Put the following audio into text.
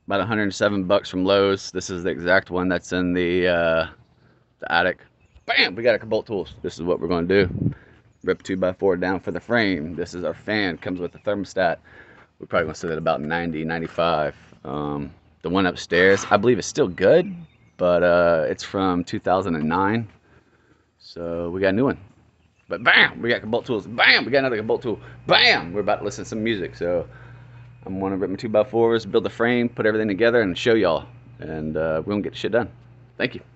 About 107 bucks from Lowe's. This is the exact one that's in the attic. Bam! We got our bolt tools. This is what we're going to do. Rip 2x4 down for the frame. This is our fan. Comes with a thermostat. We're probably going to set it about 90, 95. The one upstairs, I believe, is still good, but it's from 2009. So we got a new one. But bam, we got bolt tools. Bam, we got another bolt tool. Bam, we're about to listen to some music. So I'm gonna rip my 2x4s, build the frame, put everything together, and show y'all. And we're gonna get the shit done. Thank you.